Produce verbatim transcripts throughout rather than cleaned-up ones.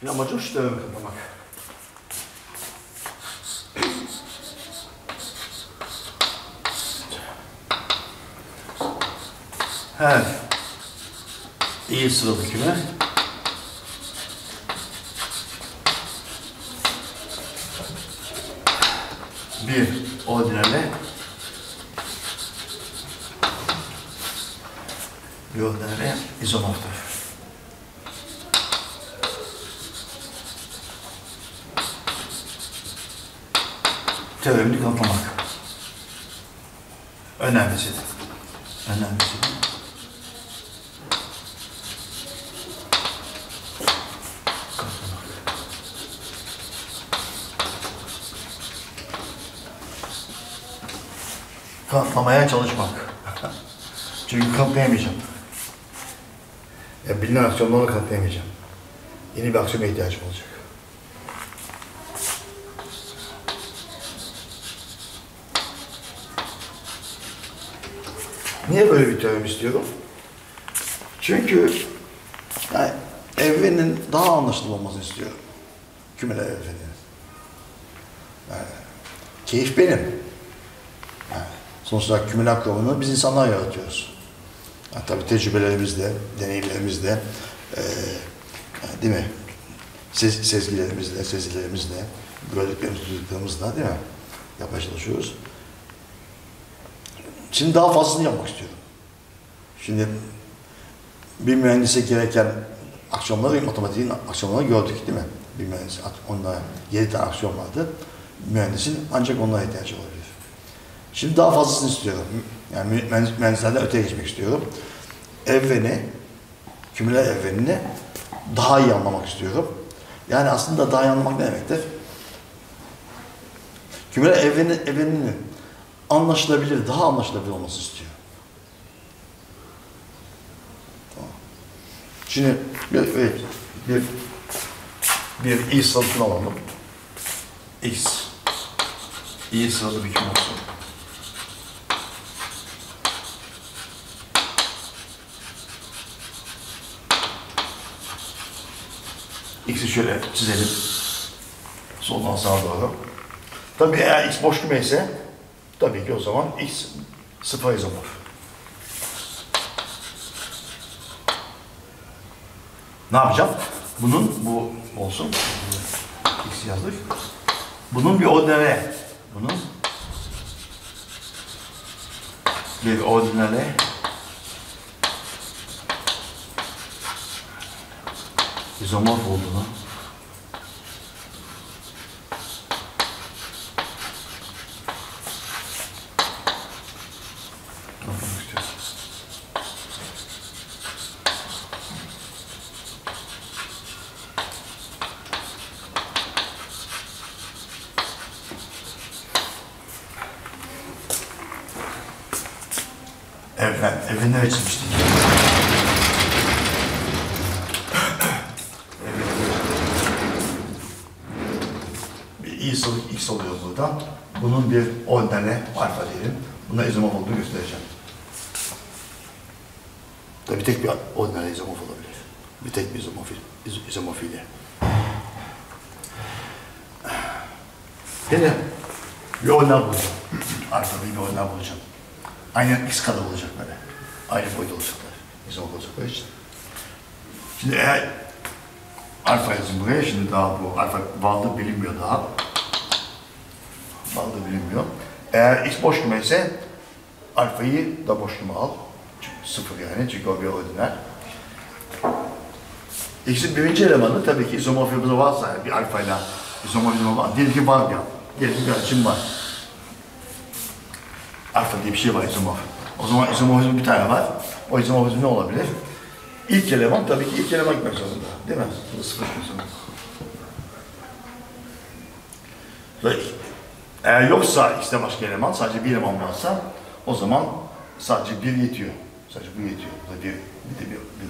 Amacım şu teoremi kapamak. Her iyi sıralı küme bir ordinale bir ordinale izomorftur. Teoremini kanıtlamak. Önemlisi. Önemlisi. Kanıtlamaya çalışmak. Çünkü kanıtlayamayacağım. Ya bilinen aksiyonlarla kanıtlayamayacağım. Yeni bir aksiyona ihtiyacım olacak. Niye böyle bir teorem istiyorum? Çünkü yani evrenin daha anlaşılır olmasını istiyorum. Kümeler evreninin. Yani, keyif benim. Yani, sonuçta kümeler kuramını biz insanlar yaratıyoruz. Yani, tabii tecrübelerimizle, deneyimlerimizle, e, yani, değil mi? Sez, sezgilerimizle, sezilerimizle, gördüklerimizle, duyduklarımızla, değil mi? Yapmaya çalışıyoruz. Şimdi daha fazlasını yapmak istiyorum. Şimdi bir mühendise gereken aksiyonları, matematiğin aksiyonlarını gördük, değil mi? Bir mühendis, onlara yedi tane aksiyon vardı. Mühendisin ancak onlara ihtiyacı olabilir. Şimdi daha fazlasını istiyorum. Yani mühendislerden öteye geçmek istiyorum. Evreni, kümeler evrenini daha iyi anlamak istiyorum. Yani aslında daha iyi anlamak ne demektir? Kümeler evreni, evreninin anlaşılabilir, daha anlaşılabilir olması istiyor. Tamam. Şimdi bir, bir, bir, bir i sırasını alalım. X, i sıralı bir küme olsun. X'i şöyle çizelim. Soldan sağa doğru. Tabii eğer X boş küme ise tabii ki o zaman X sıfır izomorf. Ne yapacağım? Bunun bu olsun. X yazdık. Bunun bir ordinale, bunun bir ordinale izomorf olduğunu Evren, evren nereye çizmiştik? Bir i sıralı x oluyor burada. Bunun bir ordinale alfa diyelim. Buna izomorf olduğunu göstereceğim. Tabii tek bir ordinale izomorf olabilir. Bir tek bir izomorfi, iz, izomorfiyle. Yine bir ordinal bulacağım. Alfa bir ordinal bulacağım. Aynen x kadar olacak böyle. Aynı boyda olacaklar. İzomorf olacaklar için. Şimdi eğer alfa yazın buraya, şimdi daha bu alfa varlığı bilinmiyor daha. Varlığı bilinmiyor. Eğer x boş küme ise alfayı da boş küme al. Çünkü sıfır yani, çünkü o bir ordinal. X'in birinci elemanı tabii ki izomorfizmi varsa bir alfayla izomorfizmi var. Diyelim ki var ya, diyelim ki bir açım var. Alfa diye bir şey var izomorf. O zaman izomorfizm bir tane var. O izomorfizm ne olabilir? İlk eleman tabii ki ilk eleman gitmek zorunda. Değil mi? Bu sıfır gitmek zorunda. Ve eğer yoksa x'te başka eleman, sadece bir eleman varsa o zaman sadece bir yetiyor. Sadece bu yetiyor. Bu da bir, bir de bir, bir.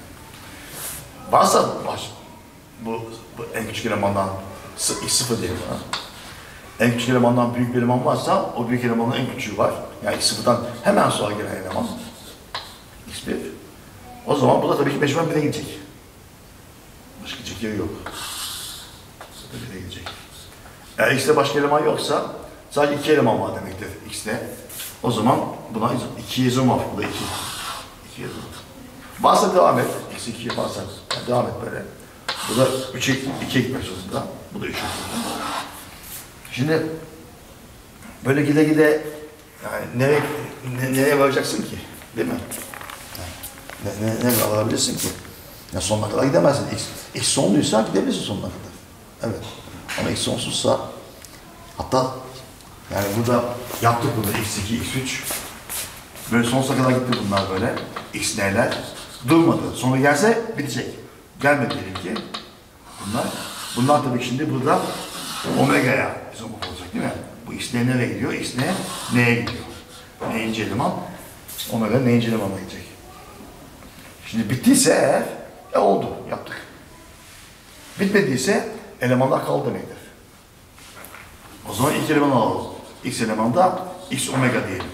Varsa baş, bu, bu en küçük elemandan x sıfır diyelim bana. En küçük elemandan büyük bir eleman varsa o büyük elemanın en küçüğü var. Yani x sıfırdan hemen sonra gelen eleman x bir. O zaman bu da tabii ki mecburen bire gidecek. Başka çekeri yok. Böyle gelecek. Eğer X'te başka eleman yoksa sadece iki eleman var demektir X'te. O zaman buna iki izomorf. Bu da iki. iki izomorf. Varsa devam et. X iki varsa yani devam et böyle. Bu da üçe iki gitmek zorunda. Bu da üçe zorunda. Şimdi böyle gide gide yani nereye, ne, nereye varacaksın ki? Değil mi? Yani, ne, ne, nereye alabilirsin ki? Ya sonuna kadar gidemezsin. X, X sonluysa gidebilirsin sonuna kadar. Evet. Ama X sonsuzsa hatta yani burada yaptık bunu X iki, X üç. Böyle sonsuza kadar gitti bunlar böyle. X neler? Durmadı. Sonra gelse bitecek. Gelmedi diyelim ki. Bunlar. Bunlar tabii şimdi burada omega'ya izomorf olacak değil mi? Bu X ne nereye gidiyor? X ne? Neye gidiyor? Neyinci eleman? Omega neyinci elemana gidecek? Şimdi bittiyse eğer e oldu. Yaptık. Bitmediyse elemanlar kaldı demektir. O zaman ilk eleman alalım. X elemanda X omega diyelim.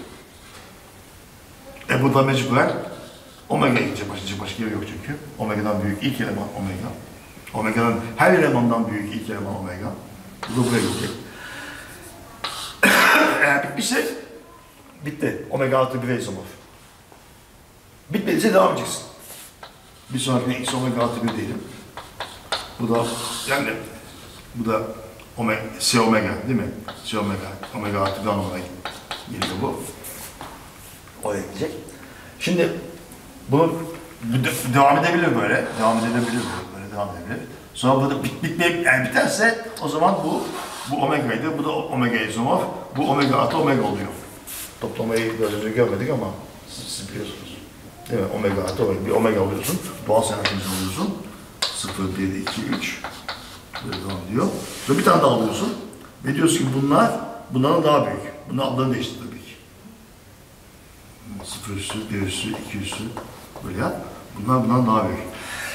E burada mecburen omega gidecek. Başka, başka yeri yok çünkü. Omega'dan büyük ilk eleman omega. Omega'nın her elemandan büyük ilk eleman omega. Bu da buraya gidecek. Eğer bitmişse bitti. Omega artı bir izomorf. Bitmediyse devam edeceksin. Bir sonrakine X omega artı bir diyelim. Bu da yani bu da omega, C omega değil mi? C omega, omega artı bir anlamına geliyor bu. Oraya gidecek. Şimdi bunu de, devam edebilir böyle, devam edebilir böyle, devam edebilir. Sonra bu da bit, bitmeye, yani biterse o zaman bu bu omega'ydı, bu da omega izomorf, bu omega artı omega oluyor. Toplamayı böyle görmedik ama siz, siz biliyorsunuz. Değil mi? Omega artı omega, bir omega alıyorsun, doğal senatimizi alıyorsun. sıfır, bir, iki, üç böyle devam ediyor. Sonra bir tane daha alıyorsun ve diyorsun ki bunlar bundan daha büyük. Bunlar adlarını değiştir tabii ki. sıfır üssü, bir üssü, iki üssü böyle yap. Bunlar bundan daha büyük.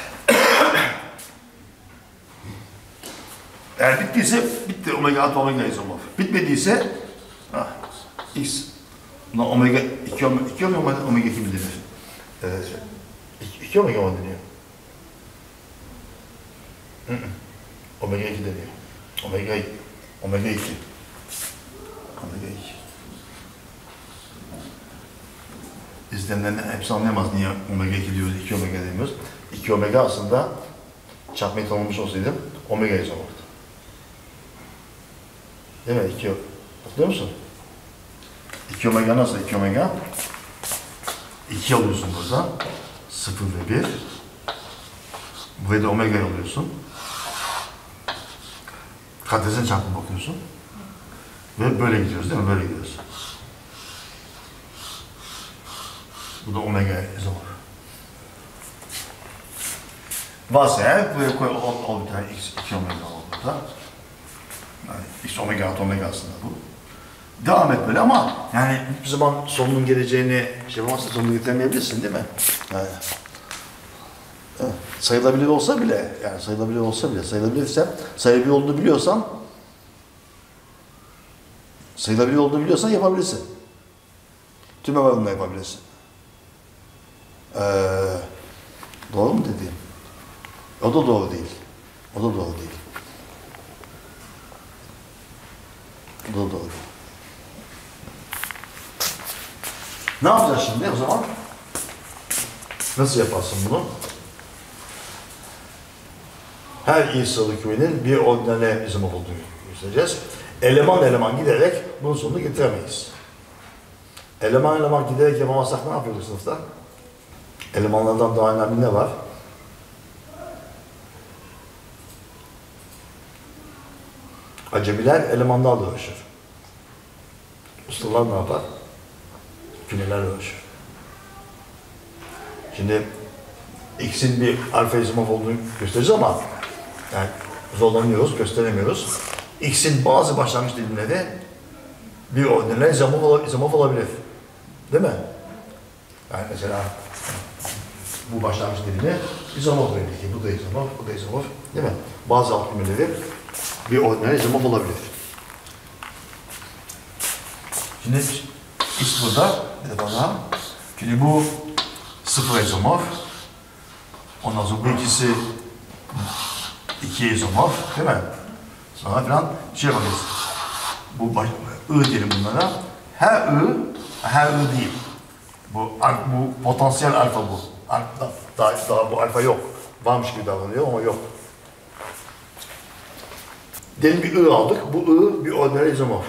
Eğer bittiyse bitti. Omega artı omega izomorf. Bitmediyse ah, X. Buna omega iki omega iki omega omega iki mi denir? Evet. iki omega mı deniyor? Hı hı. Omega iki deniyor. Omega iki. Omega iki. Omega iki. İzleyenlerin hepsi anlayamaz niye omega iki diyoruz, iki omega demiyoruz. iki omega aslında çarpmayı tanımlamış olsaydım omega izomorftu. Değil mi? iki hatırlıyor musun? iki omega nasıl? iki omega iki alıyorsun burada. sıfır ve bir. Buraya da omega alıyorsun. Kartezyen çarpımı bakıyorsun. Ve böyle gidiyoruz değil mi? Böyle gidiyoruz. Bu da omega izomorf. Varsa eğer buraya koy al bir tane x iki omega al burada. Yani x omega artı omega aslında bu. Devam et böyle ama yani hiçbir zaman sonunun geleceğini şey yapamazsa sonunu getiremeyebilirsin değil mi? Yani, evet. Sayılabilir olsa bile, yani sayılabilir olsa bile, sayılabilirse, sayılabilir olduğunu biliyorsan, sayılabilir olduğunu biliyorsan yapabilirsin. Tüm alanında yapabilirsin. Ee, doğru mu dediğim? O da doğru değil. O da doğru değil. O da doğru değil. Ne yapacağız şimdi o zaman? Nasıl yaparsın bunu? Her iyi sıralı kümenin bir ordinale izomorf olduğunu göstereceğiz. Eleman eleman giderek bunun sonunu getiremeyiz. Eleman eleman giderek yapamazsak ne yapıyorduk sınıfta? Elemanlardan daha önemli ne var? Acemiler elemanlarla uğraşır. Ustalar ne yapar? Kümelerle uğraşır. Şimdi X'in bir alfa izomorf olduğunu göstereceğiz ama yani zorlanıyoruz, gösteremiyoruz. X'in bazı başlangıç dilimleri bir ordinal izomorf olabilir. Değil mi? Yani mesela bu başlangıç dilimi izomorf belli ki. Bu da izomorf, bu da izomorf. Değil mi? Bazı alt kümeleri bir ordinal izomorf olabilir. Şimdi X burada, bir de bana. Şimdi bu sıfır izomorf. Ondan sonra bu ikisi iki izomorf değil mi? Sonra falan şey bakıyoruz. Bu baş, I diyelim bunlara. Her I, her I değil. Bu, bu potansiyel alfa bu. Alfa, daha, daha bu alfa yok. Varmış gibi davranıyor ama yok. Diyelim bir I aldık. Bu I bir ordinal izomorf.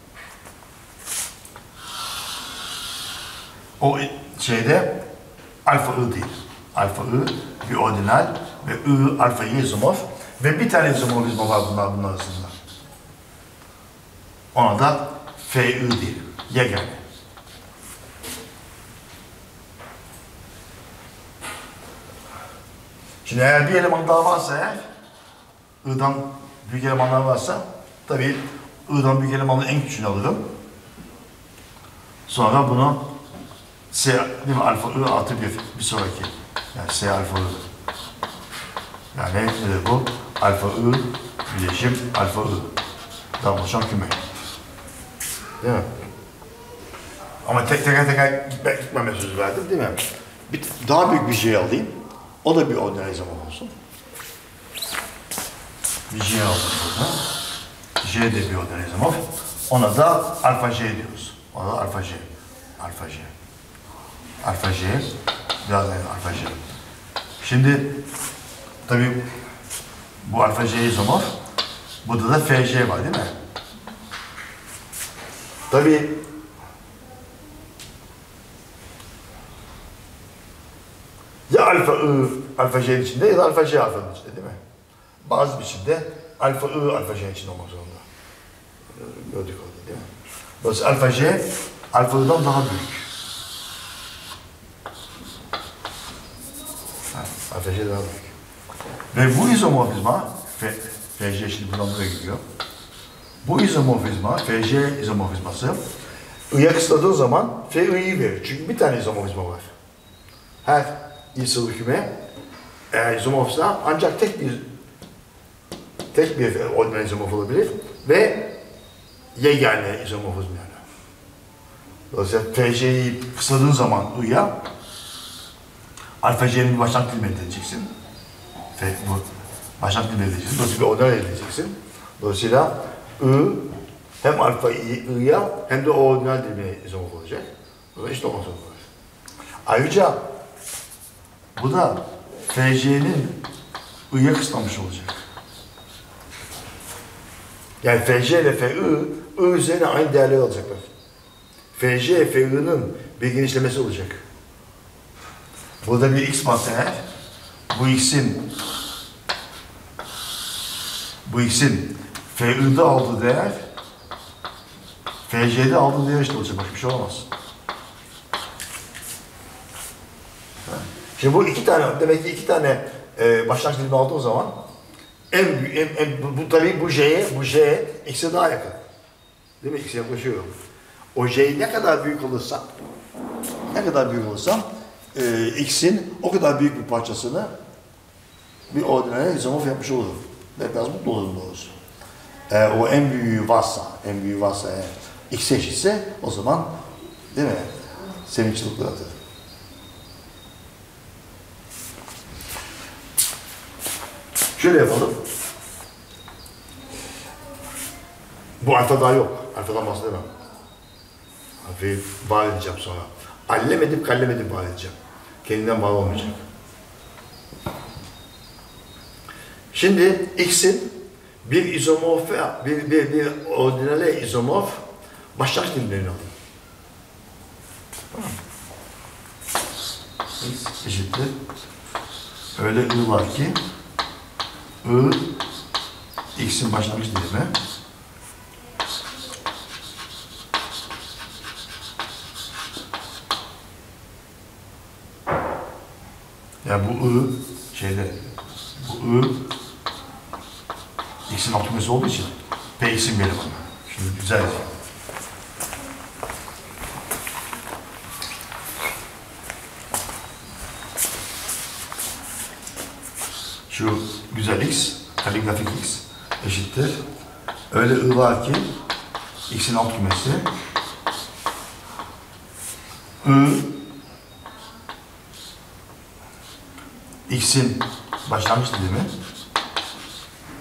O şeyde alfa I değil. Alfa I bir ordinal ve I alfa Y izomorf ve bir tane izomorfizma var bunlar bunlar arasında. Ona da F I diyelim. Yegane. Şimdi eğer bir eleman daha varsa eğer I'dan büyük elemanlar varsa tabii I'dan büyük elemanın en küçüğünü alırım. Sonra bunu S değil mi? Alfa I artı bir bir sonraki. Yani S alfa I. Yani nedir bu? Alfa I bileşim alfa I. Daha oluşan küme. Değil mi? Ama tek teker teker gitme, gitmeme sözü verdim değil mi? Bir, daha büyük bir J alayım. O da bir ordinal izomorf olsun. Bir J aldım burada. J de bir ordinal izomorf. Ona da alfa J diyoruz. Ona da alfa J. Alfa J. Alfa J. Birazdan alfa J. Şimdi tabii bu alfa J izomorf. Burada da F J var değil mi? Tabii ya alfa I alfa J'nin içinde ya da alfa J alfanın içinde değil mi? Bazı biçimde alfa I alfa J'nin içinde olmak zorunda. Gördük orada değil mi? Dolayısıyla alfa J alfa I'dan daha büyük. Ha, alfa J daha büyük. Ve bu izomorfizma F, F J şimdi buradan buraya gidiyor. Bu izomorfizma, F J izomorfizması I'ya kısıtladığın zaman F I'yi verir. Çünkü bir tane izomorfizma var. Her İsıl küme eğer izomorfsa ancak tek bir tek bir ordinal izomorf olabilir ve yegane izomorfizm yani. Dolayısıyla F J'yi kısıtladığın zaman I'ya alfa J'nin bir başlangıç dilimi elde edeceksin. F, bu başlangıç dilimi elde edeceksin. Dolayısıyla bir ordinal elde edeceksin. Dolayısıyla I hem alfa I'ya hem de o ordinal dilimine izomorf olacak. Dolayısıyla işte olmak zorunda. Ayrıca bu da F J'nin I'ya kısıtlamış olacak. Yani F J ile F I, I üzerine aynı değerleri alacaklar. F J, F I'nin bir genişlemesi olacak. Burada bir X varsa eğer, bu X'in bu X'in F I'de aldığı değer F J'de aldığı değer işte olacak. Başka bir şey olamaz. Şimdi bu iki tane, demek ki iki tane e, başlangıç dilimi aldığım zaman en, en, en bu, bu tabii bu J'ye, bu J'ye X'e daha yakın. Değil mi? X'e yaklaşıyor. O J ne kadar büyük olursa, ne kadar büyük olursa e, X'in o kadar büyük bir parçasını bir ordinale izomorf yapmış olurum. Ve biraz mutlu olurum doğrusu. Eğer o en büyüğü varsa, en büyüğü varsa eğer X eşitse o zaman değil mi? Sevinçlilikler atar. Şöyle yapalım. Bu alfa daha yok. Alfadan bahsedemem. Alfayı var edeceğim sonra. Allem edip kallem edip var edeceğim. Kendinden var olmayacak. Şimdi X'in bir izomorf, bir, bir, bir ordinale izomorf başlangıç dilimlerini alayım. Tamam mı? X eşittir. Öyle I var ki I X'in başlangıç dilimi yani bu I şeyde bu I X'in alt kümesi olduğu için P X'in bir elemanı. Şimdi güzel yazayım. Şu güzel X, kaligrafik X eşittir. Öyle I var ki X'in alt kümesi I X'in başlangıç dilimi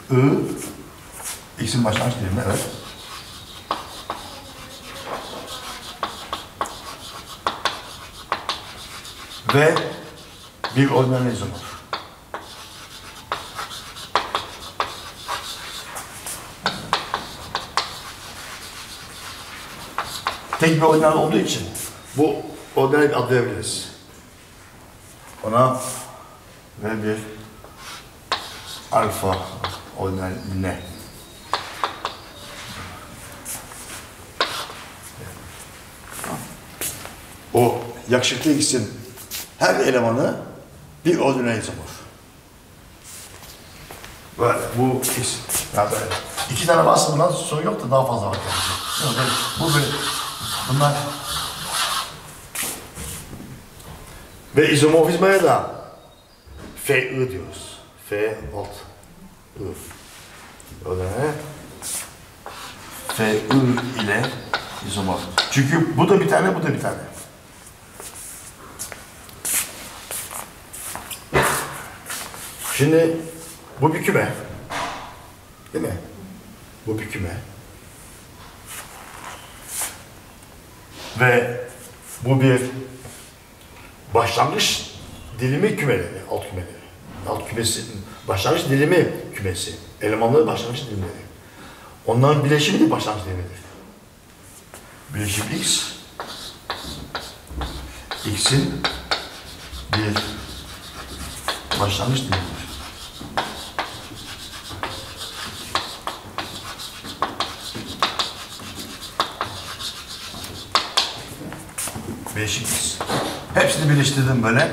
I, x'in başlangıç dilimi, evet. Ve bir ordinal izomorf. Tek bir ordinal olduğu için bu ordinal bir ad verebiliriz. Ona ve bir alfa ordinal ne? O yakışıklı x'in her elemanı bir ordinal izomorf. Böyle bu x, yani böyle iki tane varsa bundan sorun yok da daha fazla var yani. Böyle, bu böyle, bunlar ve izomorfizmaya da F I diyoruz. F alt I. Öyle F I ile izomorf. Çünkü bu da bir tane, bu da bir tane. Şimdi bu bir küme. Değil mi? Bu bir küme. Ve bu bir başlangıç dilimi kümeleri, alt kümeleri. Alt kümesi, başlangıç dilimi kümesi. Elemanları başlangıç dilimleri. Onların bileşimi de başlangıç dilimidir. Bileşim x, x'in bir başlangıç dilimidir. Bileşim x. Hepsini birleştirdim böyle.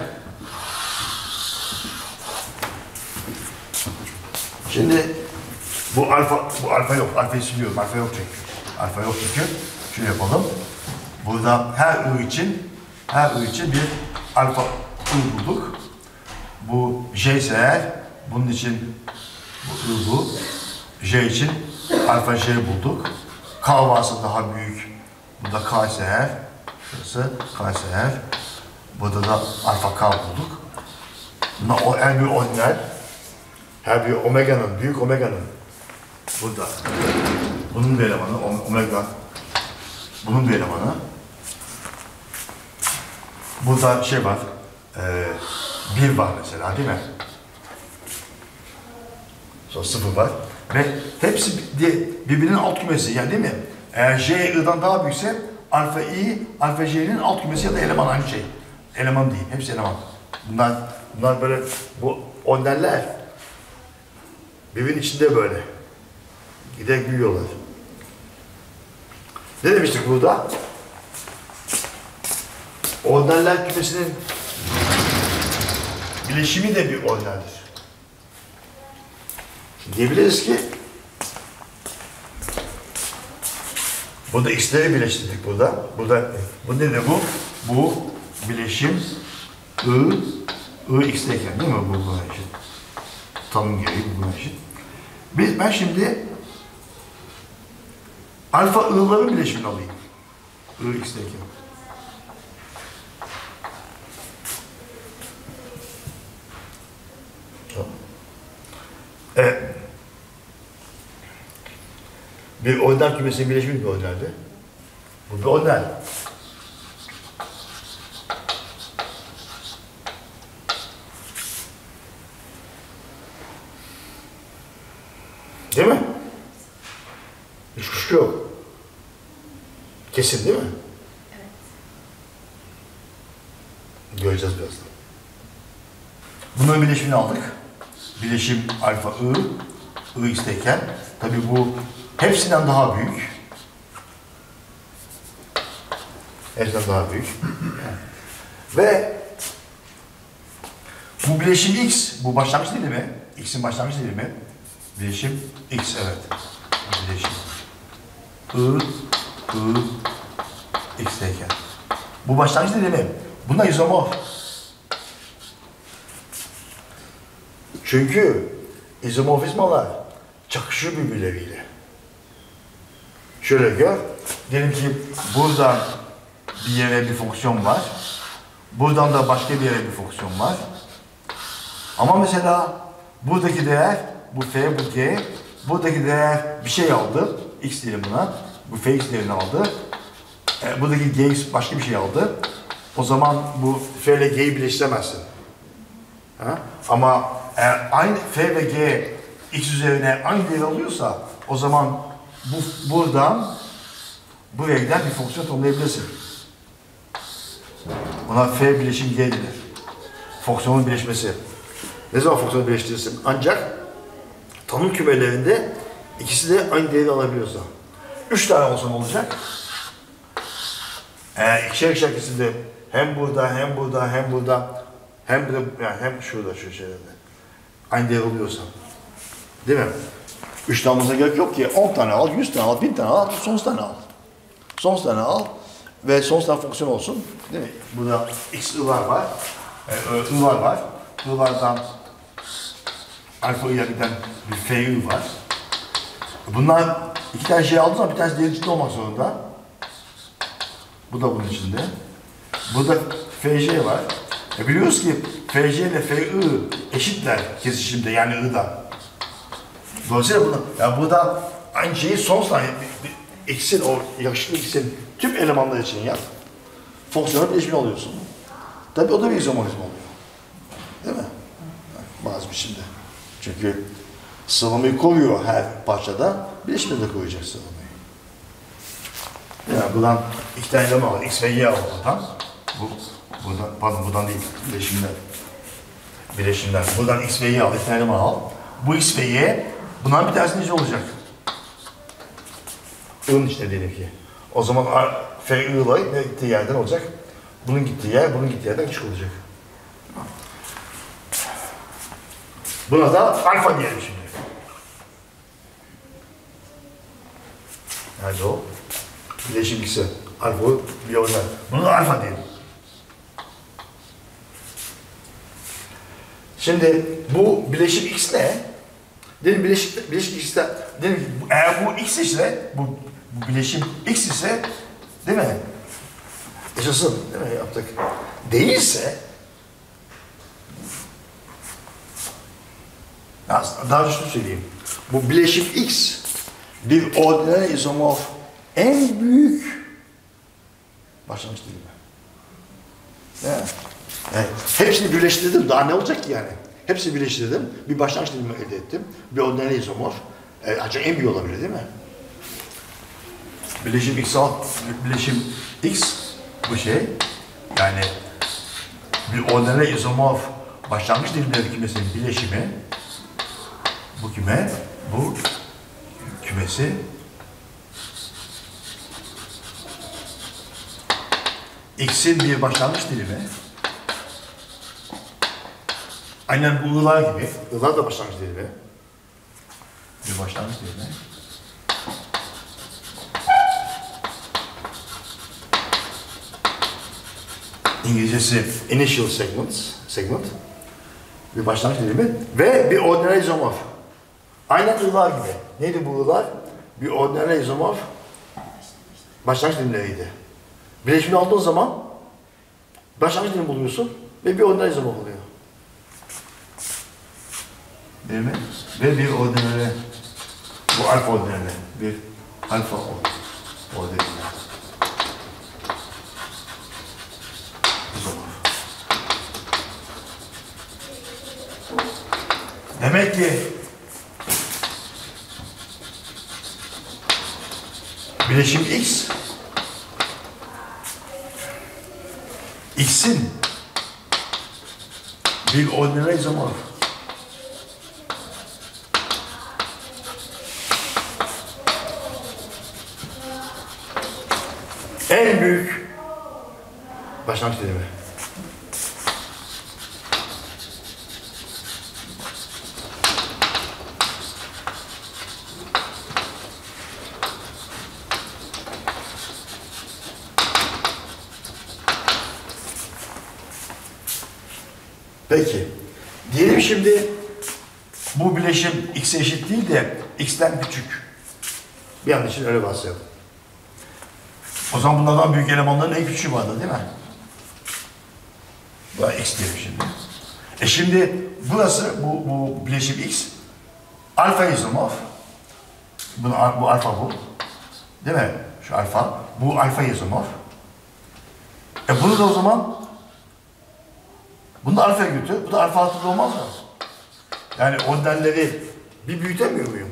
Şimdi bu alfa, bu alfa yok. Alfayı siliyorum. Alfa yok çünkü. Alfa yok çünkü. Şöyle yapalım. Burada her I için, her I için bir alfa I bulduk. Bu J ise eğer, bunun için bu I bu. J için alfa J bulduk. K varsa daha büyük. Burada K ise eğer, şurası K ise eğer, burada da alfa K bulduk. Bunlar o en büyük ordinal. Her bir omega'nın, büyük omega'nın burada. Bunun bir elemanı, omega. Bunun bir elemanı. Burada şey var, e, bir var mesela değil mi? Sonra sıfır var. Ve hepsi birbirinin alt kümesi yani değil mi? Eğer J, I'dan daha büyükse alfa I, alfa J'nin alt kümesi ya da eleman aynı şey. Eleman değil, hepsi eleman. Bunlar, bunlar böyle, bu ordinaller birbirinin içinde böyle. Giderek büyüyorlar. Ne demiştik burada? Ordinaller kümesinin bileşimi de bir ordinaldir. Diyebiliriz ki burada x'leri birleştirdik burada. Burada bu ne de bu? Bu bileşim I, I x'teyken değil mi? Bu buna eşit. Tanım gereği bu buna eşit. Biz, ben şimdi alfa I'ların bileşimini alayım. I x'teyken. Evet. Bir ordinal kümesinin bileşimi bir ordinaldi. Bu bir ordinal. Değil mi? Hiç kuşku yok. Kesin değil mi? Evet. Göreceğiz birazdan. Bunların bileşimini aldık. Bileşim alfa I, I x'teyken. Tabii bu hepsinden daha büyük. Hepsinden daha büyük. Ve bu bileşim x, bu başlangıç dilimi, x'in başlangıç dilimi, bileşim x, evet. Bileşim I, I, x'teyken. Bu başlangıç dilimi, buna izomorf. Çünkü izomorfizmalar çakışıyor birbirleriyle. Şöyle gör, diyelim ki buradan bir yere bir fonksiyon var, buradan da başka bir yere bir fonksiyon var. Ama mesela buradaki değer bu F, bu G, buradaki değer bir şey aldı, X diyelim buna, bu Fx değerini aldı, e, buradaki Gx başka bir şey aldı. O zaman bu F ile G'yi birleştiremezsin. Ha? Ama eğer aynı F ve G X üzerine aynı değer alıyorsa, o zaman bu, buradan buraya giden bir fonksiyon tanımlayabilirsin. Ona F bileşim G denir. Fonksiyonun birleşmesi. Ne zaman fonksiyonu birleştirirsin? Ancak tanım kümelerinde ikisi de aynı değeri alabiliyorsa. Üç tane olsa ne olacak? Eğer ikişer ikişer kesildi, hem burada, hem burada, hem burada, hem de yani hem şurada, şu şeylerde aynı değer oluyorsa. Değil mi? Üç tane olmasına gerek yok ki. On tane al, yüz tane al, bin tane al, sonsuz tane al. Sonsuz tane al ve sonsuz tane fonksiyon olsun. Değil mi? Burada x i'lar var, e, i'lar var. I'lardan alfa i'ye giden bir f var. Bunlar iki tane şey aldığı zaman bir tanesi diğer içinde olmak zorunda. Bu da bunun içinde. Burada fc var. E biliyoruz ki fc ile fi eşitler kesişimde, yani i'da. Dolayısıyla bunu, yani burada aynı şeyi sonsuz tane x'in, o yakışıklı x'in tüm elemanlar için yap. Fonksiyonel bileşimini alıyorsun. Tabii o da bir izomorfizm oluyor. Değil mi? Bazı biçimde. Çünkü sıralamayı koruyor her parçada, bileşimini de koyacak sıralamayı. Yani buradan iki tane eleman var, x ve y al buradan. Bu, buradan, pardon buradan değil, bileşimden. Bileşimden. Buradan x ve y al, iki tane eleman al. Bu x ve y, bundan bir tanesi nece olacak? I'nın içinde diyelim ki. O zaman f i'la ne gittiği yerden olacak? Bunun gittiği yer, bunun gittiği yerden küçük olacak. Buna da alfa diyelim şimdi. Nerede o? Bileşim x'e. Alfa bir orijinal. Buna da alfa diyelim. Şimdi bu bileşim x ne? Diyelim bileşik, bileşik x'te, diyelim eğer bu x ise, bu, bu bileşim x ise, değil mi? Yaşasın, değil mi? Yaptık. Değilse, daha şunu söyleyeyim. Bu bileşim x bir ordinal izomorf en büyük başlangıç dilimi. Evet. Evet. Hepsini birleştirdim. Daha ne olacak ki yani? Hepsini birleştirdim. Bir başlangıç dilimi elde ettim. Bir ordinal izomorf. E, ancak en büyük olabilir değil mi? Bileşim x al, bileşim x bu şey. Yani bir ordinal izomorf başlangıç dilimleri kümesinin bileşimi. Bu küme, bu kümesi x'in bir başlangıç dilimi. Aynen bu i'lar gibi. I'lar da başlangıç dilimi. Bir başlangıç dilimi. İngilizcesi initial segments, segment. Bir başlangıç dilimi ve bir ordinal izomorf. Aynen i'lar gibi. Neydi bu i'lar? Bir ordinal izomorf başlangıç dilimleriydi. Bileşimini aldığın zaman başlangıç dilimi buluyorsun ve bir ordinal izomorf oluyor. Değil mi? Ve bir ordinal, bu alfa ordinal, bir alfa ordinal. Demek ki bileşim x x'in bir ordinal izomorf en büyük başlangıç dilimi. Peki. Diyelim şimdi bu bileşim x'e eşit değil de x'ten küçük. Bir an için öyle varsayalım. O zaman bunlardan büyük elemanların en küçüğü vardı değil mi? Bu x diyelim şimdi. E şimdi burası bu, bu bileşim x Alfa izomorf. Bu, bu alfa bu. Değil mi? Şu alfa. Bu alfa izomorf. E bunu da o zaman bunu da alfaya götür. Bu da alfa altıda olmaz mı? Yani orderleri bir büyütemiyor muyum?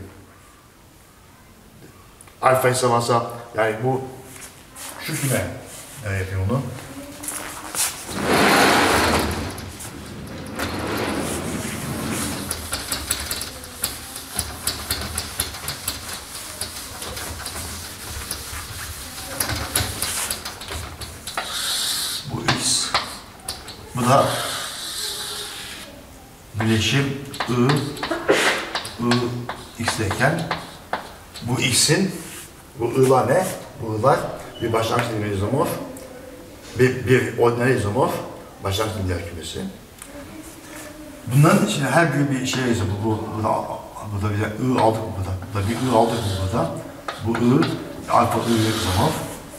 Alfa ise varsa yani bu şu küme ne yapıyor onu? Bu X. Bu da bileşim I, I X'deyken bu X'in, bu I'lar ne? Bu I'lar bir başlangıç dilimi izomorf, bir, bir ordinal izomorf, başlangıç dilimler kümesi. Bunların içinde her bir bir şey ise bu, bu, bu da, bu da bir I aldık burada, bu da bir I aldık burada. Bu I, alfa I izomorf.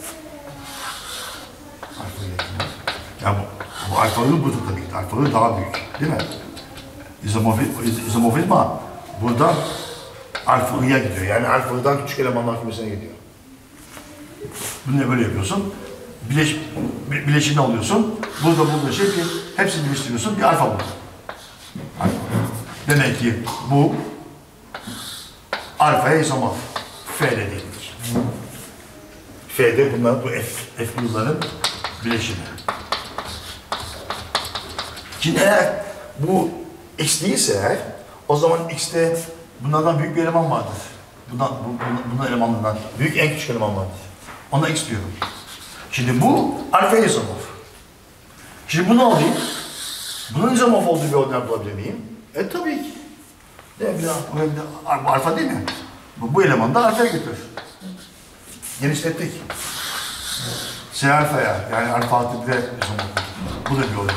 Alfa I izomorf. Yani bu, bu alfa I burada tabii ki, alfa I daha büyük, değil mi? İzomorfizma burada alfa I'ya gidiyor. Yani alfa I'dan küçük elemanlar kümesine gidiyor. Bunu ne böyle yapıyorsun? Bileş, bileşimini alıyorsun. Burada burada şey bir hepsini birleştiriyorsun. Bir alfa burada. Alfa. Demek ki bu alfaya izomorf. F'de değildir. F'de bunlar bu F, F'lıların bileşimi. Şimdi eğer bu X değilse eğer, o zaman X'te bunlardan büyük bir eleman vardır. Bundan, bu, bundan elemanlardan büyük en küçük eleman vardır. Ona X diyorum. Şimdi bu alfa izomorf. Şimdi bunu alayım. Bunun izomorf olduğu bir ordinal bulabilir miyim? E tabii ki. De, bir, bir, bu alfa değil mi? Bu, bu elemanı da alfaya götür. Genişlettik. S alfaya, yani alfa artı bire izomorf. Bu da bir ordinal.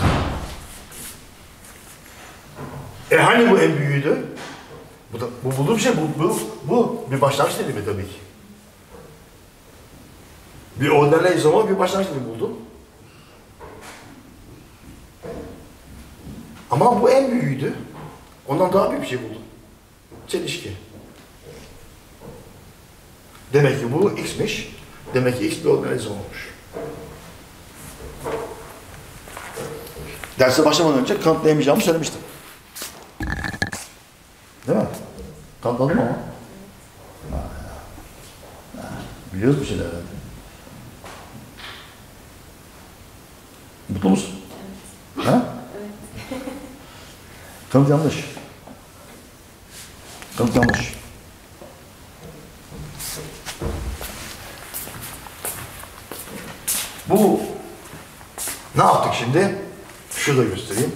E hani bu en büyüğüydü? Bu, da, bu bulduğum şey, bu, bu, bu bir başlangıç dilimi tabii ki. Bir ordinal izomorf bir başlangıç dilimi buldum. Ama bu en büyüğüydü. Ondan daha büyük bir şey buldum. Çelişki. Demek ki bu X'miş. Demek ki X bir ordinal izomorfmuş. Derse başlamadan önce kanıtlayamayacağımı söylemiştim. Değil mi? Kanıtladım ama. Ha, ha. Biliyoruz bir şeyler herhalde. Mutlu musun? Evet. Ha? Evet. Kanıt yanlış. Kanıt yanlış. Bu ne yaptık şimdi? Şurada göstereyim.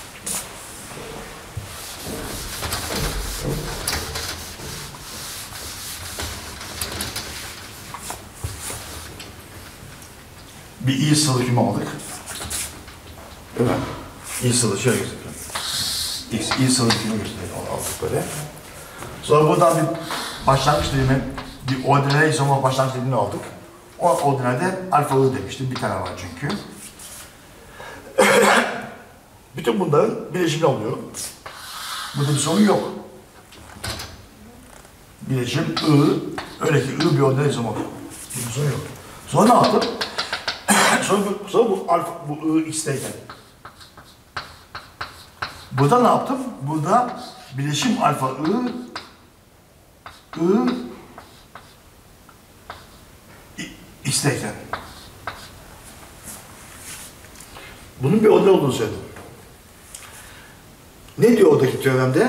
Bir iyi sılı küme aldık. Değil mi? İyi sılı şöyle gösterelim. X, iyi sılı küme gösterelim. Onu aldık böyle. Sonra buradan bir başlangıç dilimi, bir ordinal izomorf başlangıç dilimini aldık. O ordinalde alfa I demiştim. Bir tane var çünkü. Bütün bunların bileşimini alıyorum. Burada bir sorun yok. Bileşim I, öyle ki I bir ordinal izomorf. Bir sorun yok. Sonra ne yaptım? Sonra bu, sonra bu alfa, bu I X'teyken. Burada ne yaptım? Burada bileşim alfa I, I, X'teyken. Bunun bir ordinal olduğunu söyledim. Ne diyor oradaki teoremde?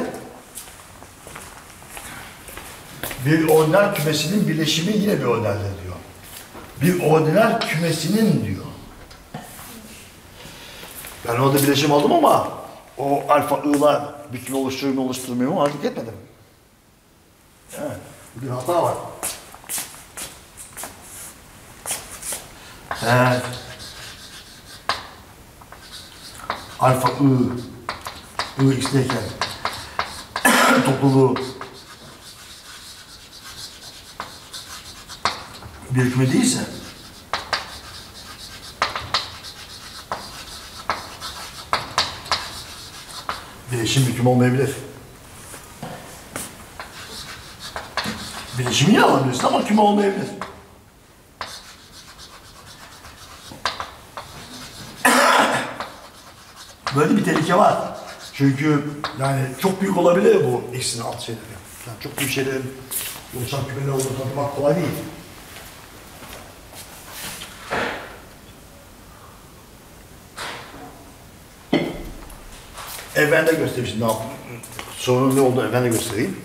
Bir ordinal kümesinin bileşimi yine bir ordinaldir diyor. Bir ordinal kümesinin diyor. Ben orada bileşim aldım ama o alfa I'lar bir küme oluşturur mu oluşturmuyor mu artık etmedim. Evet, bir hata var. Evet. Alfa I, I X'teyken topluluğu bir küme değilse bileşim bir küme olmayabilir. Bileşimini alabilirsin ama küme olmayabilir. Böyle bir tehlike var. Çünkü yani çok büyük olabilir bu X'in alt şeyleri. Yani çok büyük şeylerin oluşan kümeler olduğunu tanımak kolay değil. Evrende göstereyim şimdi. Sorunun ne olduğunu evrende göstereyim.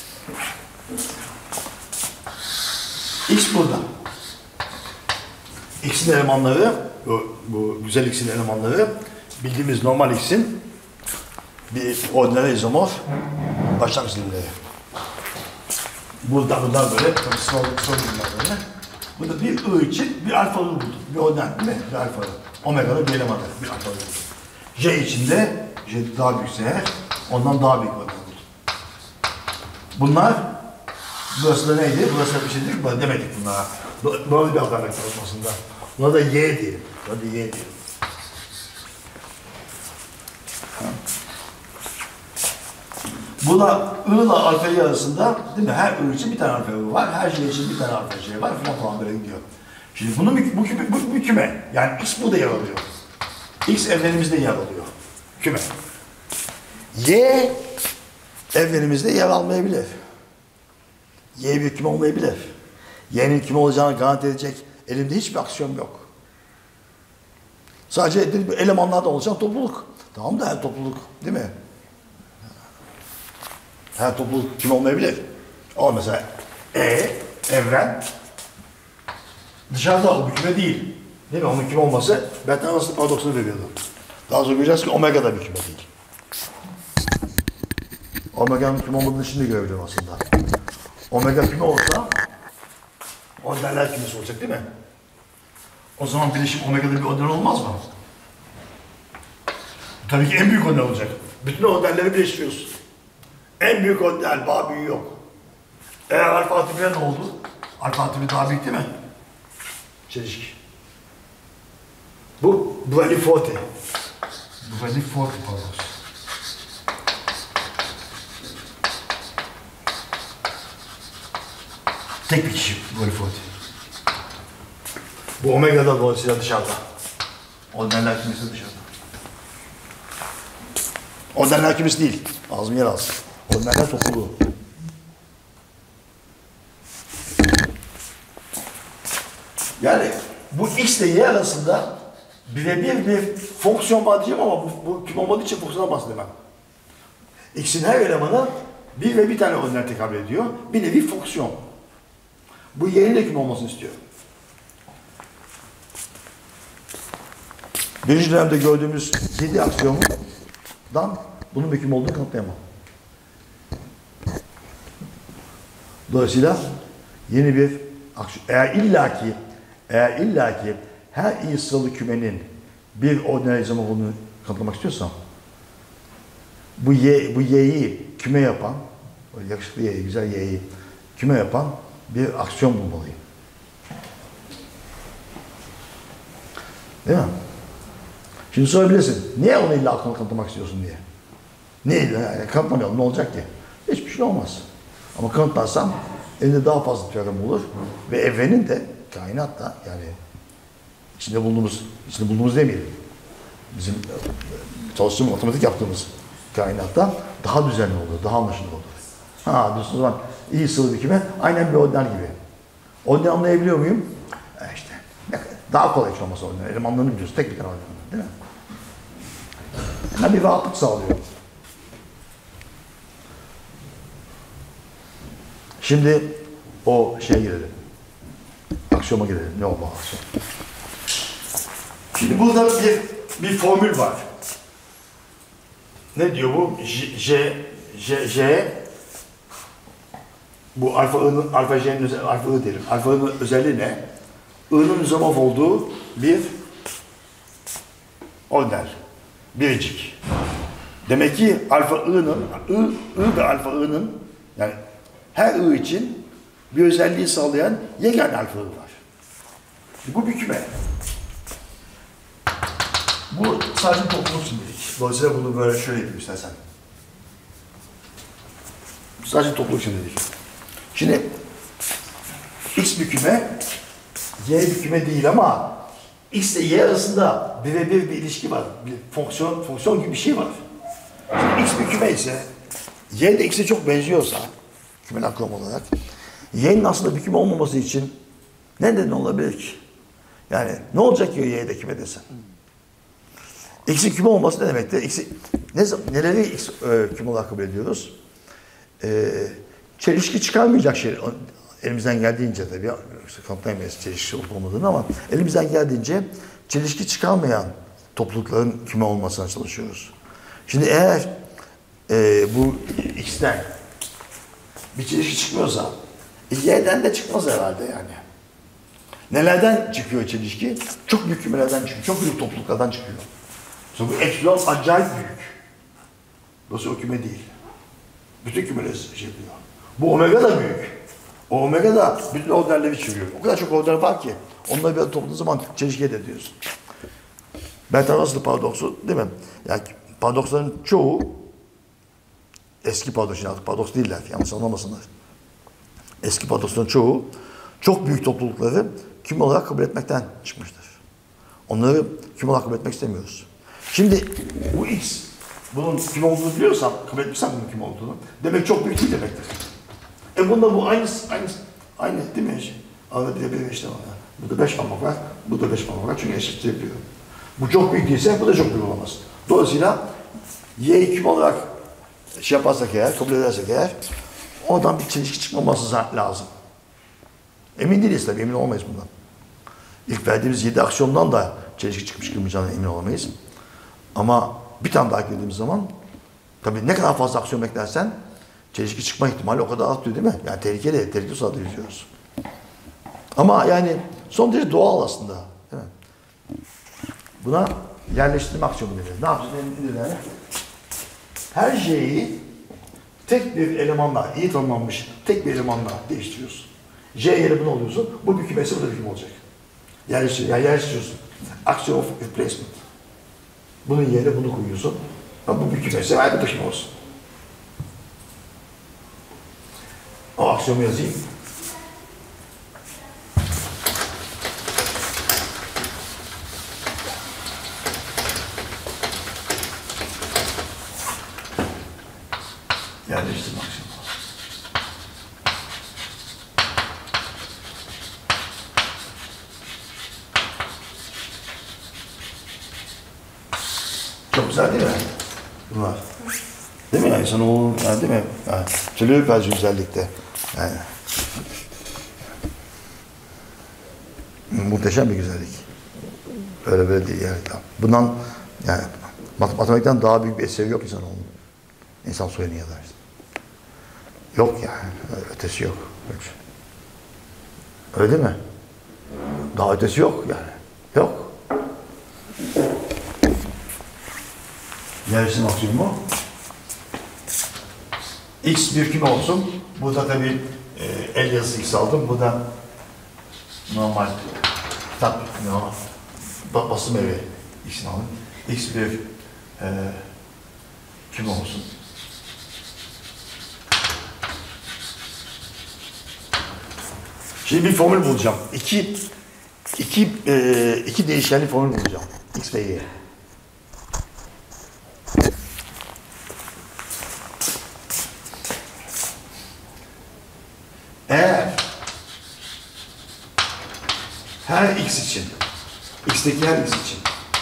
X burada. X'in elemanları, bu, bu güzel X'in elemanları bildiğimiz normal X'in bir ordinal izomorf başlangıç dilimleri. Burada bunlar böyle, tabii son, son dilimler böyle. Burada bir I için bir alfa I buldum. Bir ordinal değil mi? Bir alfa I. Omega'da bir elemanı, bir alfa I buldum. J içinde, J daha büyükse eğer, ondan daha büyük ordinal buldum. Bunlar, burası da neydi? Burası da bir şey değil mi? Demedik bunlara. Böyle bir alfabetik çalışmasında. Buna da Y diyelim. Buna da Y diyelim. Bu da I ile alfa Y arasında, değil mi? Her I için bir tane alfa Y var, her J için bir tane alfa J var falan falan böyle gidiyor. Şimdi bunun bu, bu, bu, bu küme, yani X burada yer alıyor. X evrenimizde yer alıyor. Küme. Y evrenimizde yer almayabilir. Y bir küme olmayabilir. Y'nin küme olacağını garanti edecek elimde hiçbir aksiyon yok. Sadece elemanlardan oluşan topluluk. Tamam da her topluluk, değil mi? Her topluluk küme olmayabilir. Ama mesela E, evren dışarıda o bir küme değil. Değil mi? Onun küme olması Bertrand Russell paradoksunu veriyordu. Daha sonra göreceğiz ki omega da bir küme değil. Omega'nın küme olmadığını şimdi görebiliyorum aslında. Omega küme olsa ordinaller kümesi olacak değil mi? O zaman bileşim omega'da bir ordinal olmaz mı? Tabii ki en büyük ordinal olacak. Bütün ordinalleri birleştiriyorsun. En büyük ordinal, daha büyüğü yok. Eğer alfa atifiye ne oldu? Alfa atifi daha büyük değil mi? Çelişki. Bu Brady-Forte. Brady-Forte paradoks. Tek bir kişi Brady-Forte. Bu omega'da dolayısıyla dışarıda. Ordinaller kümesi dışarıda. Ordinaller kümesi değil. Ağzım yer alsın. Ordinaller topluluğu. Yani bu X ile Y arasında birebir bir fonksiyon var diyeceğim ama bu, bu kim olmadığı için fonksiyona bahsedemem. X'in her elemanı bir ve bir tane ordinal tekabül ediyor. Bir nevi fonksiyon. Bu Y'nin de kim olmasını istiyor. Birinci dönemde gördüğümüz yedi aksiyomundan bunun bir kim olduğunu kanıtlayamam. Dolayısıyla yeni bir aksiyon. Eğer illaki eğer illaki her iyi sıralı kümenin bir ordinal izomorf olduğunu kanıtlamak istiyorsam bu Y, bu Y'yi küme yapan, yakışıklı Y'yi, güzel Y'yi küme yapan bir aksiyon bulmalıyım. Değil mi? Şimdi sorabilirsin, niye onu illa aklını kanıtlamak istiyorsun diye? Niye illa? Yani kanıtlamayalım, ne olacak ki? Hiçbir şey olmaz. Ama kanıtlarsam elinde daha fazla teorem olur ve evrenin de, kainat da yani içinde bulunduğumuz, içinde bulunduğumuz demeyelim, bizim çalıştığımız, matematik yaptığımız kainatta daha düzenli olur, daha anlaşılır olur. Ha diyorsunuz o zaman iyi sıvı bir küme, aynen bir ordinal gibi. Ordinal anlayabiliyor muyum? E işte daha kolay hiç olmasa ordinal. Elemanlarını biliyorsun, tek bir tane ordinal, değil mi? Yani bir rahatlık sağlıyor. Şimdi o şeye gelelim. Aksiyoma gelelim. Ne olmalı aksiyon? Şimdi burada bir, bir formül var. Ne diyor bu? J, J, J, J bu alfa I'nın, alfa J'nin özelliği, alfa I diyelim. Alfa I'nın özelliği ne? I'nın izomorf olduğu bir ordinal. Biricik. Demek ki alfa I'nın, I, I ve alfa I'nın yani her I için bir özelliği sağlayan yegane alfa I var. Bu bir küme. Bu sadece topluluk şimdilik. Dolayısıyla bunu böyle şöyle yapayım istersen. Sadece topluluk şimdilik. Şimdi bir küme, Y bir küme değil ama X ile Y arasında birebir bir ilişki var. Bir fonksiyon, fonksiyon gibi bir şey var. Şimdi X bir küme ise, Y de X'e çok benziyorsa, kümeler kuramı olarak, Y'nin aslında bir küme olmaması için ne neden olabilir ki? Yani ne olacak ki Y'de küme desen? X'in küme olması ne demektir? X'i, ne, neleri X e, küme olarak kabul ediyoruz? E, çelişki çıkarmayacak şey, elimizden geldiğince tabii, kanıtlayamayız çelişki olup olmadığını ama elimizden geldiğince çelişki çıkarmayan toplulukların küme olmasına çalışıyoruz. Şimdi eğer e, bu X'ten bir çelişki çıkmıyorsa, Y'den de çıkmaz herhalde yani. Nelerden çıkıyor çelişki? Çok büyük kümelerden çıkıyor, çok büyük topluluklardan çıkıyor. Sonra bu epsilon acayip büyük. Dolayısıyla o küme değil. Bütün kümeleri şey yapıyor. Bu omega da büyük. O omega da bütün orderleri çeviriyor. O kadar çok order var ki, onları bir topladığın zaman çelişki elde ediyorsun. Bertrand paradoksu değil mi? Yani paradoksların çoğu, eski paradoks, artık paradoks değiller, yanlış anlamasınlar. Eski paradoksların çoğu, çok büyük toplulukları küme olarak kabul etmekten çıkmıştır. Onları küme olarak kabul etmek istemiyoruz. Şimdi bu X, bunun küme olduğunu biliyorsam, kabul etmişsem bunun küme olduğunu, demek çok büyük değil demektir. E bunda bu aynı, aynı, aynı değil mi? Arada bir de bir işte var. Burada beş parmak var, burada beş parmak var çünkü eşitlik yapıyor. Bu çok büyük değilse bu da çok büyük olamaz. Dolayısıyla Y'yi küme olarak şey yaparsak eğer, kabul edersek eğer, oradan bir çelişki çıkmaması lazım. Emin değiliz tabii, emin olmayız bundan. İlk verdiğimiz yedi aksiyondan da çelişki çıkmış çıkmayacağına emin olamayız. Ama bir tane daha girdiğimiz zaman, tabii ne kadar fazla aksiyon beklersen, çelişki çıkma ihtimali o kadar artıyor değil mi? Yani tehlikeli, tehlikeli sırada yüzüyoruz. Ama yani son derece doğal aslında. Değil mi? Buna yerleştirme aksiyonu denir. Ne yapacağız? Yani her şeyi tek bir elemanla, iyi tanımlanmış tek bir elemanla değiştiriyorsun. J yeri bunu oluyorsun, bu bir kümesi, bu da bir küme olacak. Yerleştir, yani yerleştiriyorsun. Action of replacement. Bunun yerine bunu koyuyorsun. Bu bir kümesi, hayır bu da küme olsun. O aksiyonu yazayım. Yerleştirme aksiyonu. Çok güzel değil mi? Bunlar. Değil mi yani? İnsanoğlu, yani değil mi? Yani, tülü öperci özellikle. Yani. Muhteşem bir güzellik. Öyle böyle değil yani. Bundan, yani matematikten daha büyük bir eseri yok insanoğlunun. İnsan soyunu yazar. Yok yani. Ötesi yok. Öyle değil mi? Daha ötesi yok yani. Yok. Yerleşim aksiyonu. X bir küme olsun. Burada tabii e, el yazısı X aldım. Bu da normal kitap, no, basım evi X'ini aldım. X bir e, küme olsun. Şimdi bir formül bulacağım. İki, iki, e, iki değişkenli formül bulacağım. X ve Y. Eğer her X için, X'teki her X için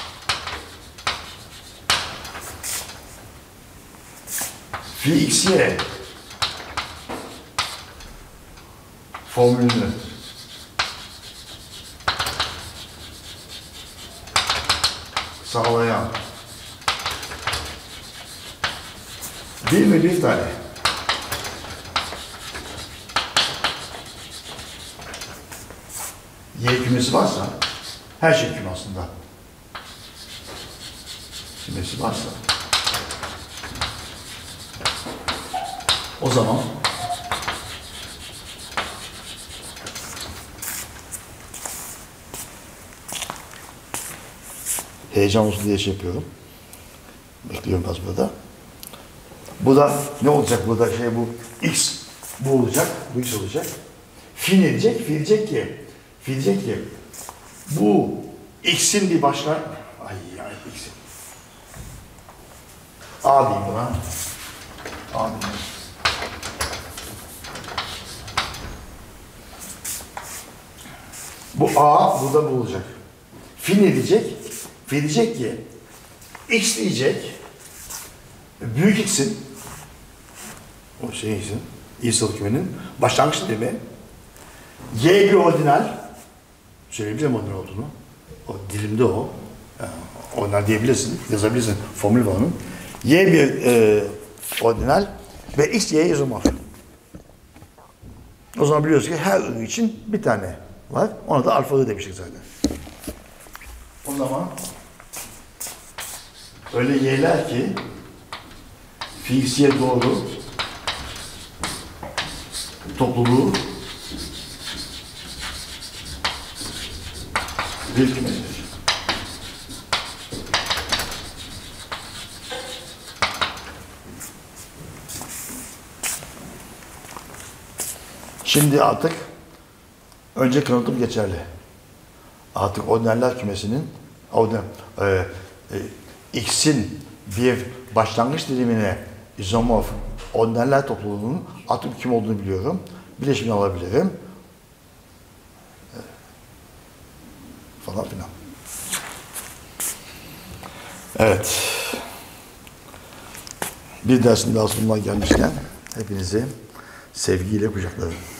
fi X Y formülünü sağlayan bir mi bir tane Y kümesi varsa, her şey küme aslında. Kümesi varsa, o zaman heyecan olsun diye şey yapıyorum. Bekliyorum az burada. Bu da ne olacak burada? Şey bu X bu olacak, bu X olacak. Fi ne diyecek? Fi diyecek ki, fi diyecek ki bu x'in bir başka, ay ay x'in. A diyeyim buna. A diyeyim. Bu A burada bulunacak. Fi ne diyecek? Fi diyecek ki x diyecek büyük x'in o şeyin İsa'lı kümenin başlangıç dilimi y bir ordinal söyleyebilirim ordinal olduğunu. O dilimde o. Yani, ordinal diyebilirsin, yazabilirsin. Formül var onun. Y bir e, ordinal ve x y izomorf. O zaman biliyoruz ki her ürün için bir tane var. Ona da alfa demiştik zaten. O zaman öyle y'ler ki fiziğe doğru topluluğu bir kümedir. Şimdi artık önce kanıtım geçerli. Artık ordinaller kümesinin ordinal, e, e, x'in bir başlangıç dilimine izomorf ordinaller topluluğunun artık kim olduğunu biliyorum. Bileşimini alabilirim. E, falan filan. Evet. Bir dersin daha sonuna gelmişken hepinizi sevgiyle kucaklarım.